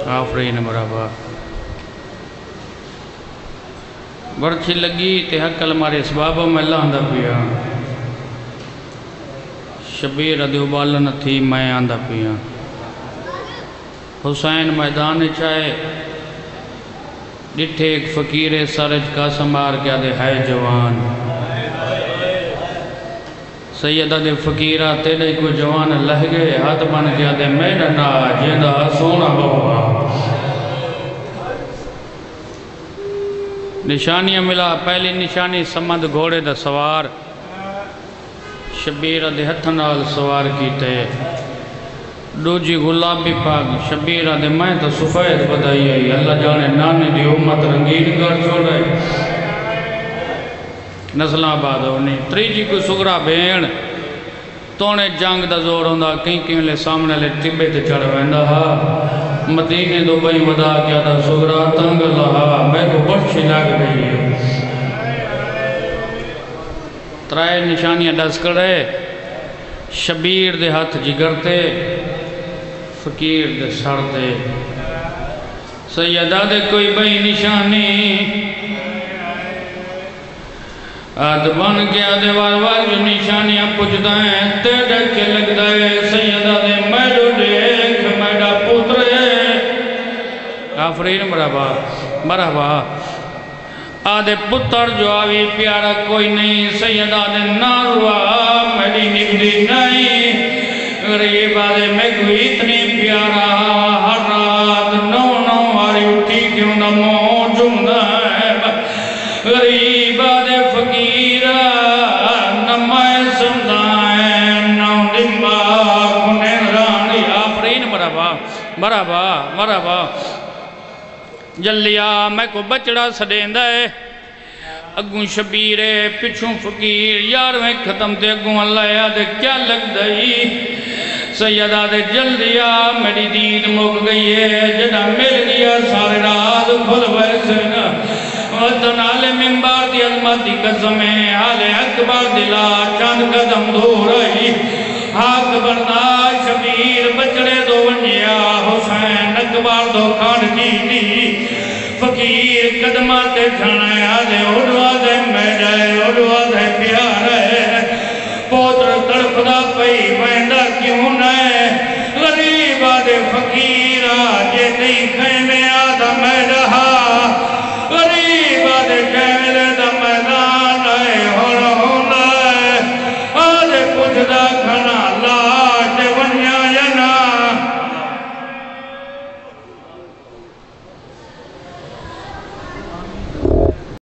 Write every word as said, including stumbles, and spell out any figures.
آفرین مرحبا برچی لگی تے حقل مارے اسبابوں میں اللہ اندھا پیا شبیر دیو بالن تھی میں اندھا پیا حسین میدان چاہے ڈٹھے ایک فقیر سرج کا سمار کیا دے ہے جوان سیدہ دے فقیرہ تیرے کو جوان لہ گئے ہاتھ بن کیا دے میڈا نا جیدہ سونا بہوا نشانیاں ملا پہلی نشانی سمند گھوڑے دا سوار شبیر دے ہتھنال سوار کیتے دوجی غلابی پاک شبیر دے میں تو سفید بدائی ہے اللہ جانے نانے دی امت رنگین کر چھوڑے نسل آباد ہونی تریجی کو سگرا بین تونے جنگ دا زور ہوندہ کہیں کہیں لے سامنے لے ٹبے تے چڑھ ویندہ ہا مدینے دو بھئی ودا کیا دا سگرا تنگ لہا میں کو بڑھشی لگ گئی ہے ترائے نشانیاں ڈس کرے شبیر دے ہاتھ جگرتے فقیر دے سر دے سیدہ دے کوئی بھئی نشانی آدھ بن کے آدھے وار جو نشانیاں پوچھتا ہیں تیڑے کے لگ دائے سیدہ دے میڈو دیکھ میڈا پوترے آفرین مرحبا مرحبا آدھے پتر جو آوی پیارا کوئی نہیں سیدہ دے ناروا میڈی نگری نہیں غریب آدھے میں کوئی اتنی پیارا ہر رات نو نو آری اٹھی کیوں نہ موجود ہے غریب آدھے فقیرہ نمائے سمدائیں نو دماغ انہیں رانی آفرین مرحبا مرحبا مرحبا جلیا میں کو بچڑا سڑیندہ ہے اگوں شبیرے پچھوں فقیر یارویں ختم تے اگوں اللہ یادے کیا لگ دئی سیدہ دے جلدیا میری دید مک گئی ہے جنہ مل گیا سارے رات کھل ویسے وطن آل منبار دی عظمتی قسمیں آل اکبر دلا چاند قدم دھو رہی حق بردار شبیر بچڑے دو ونجیا حسین اکبر دو کھاڑ کی دی فقیر قدماتے چھانے آدھے اڑوا دے میڈے اڑوا دے پیارے پوتر تڑپدا پئی ویندہ کیوں نئے غریب آدھے فقیر آجے نہیں خیمے آدھا میڈا غریب آدھے کہلے دا میدان آئے ہونا ہونا آدھے پوچھ دا کھنا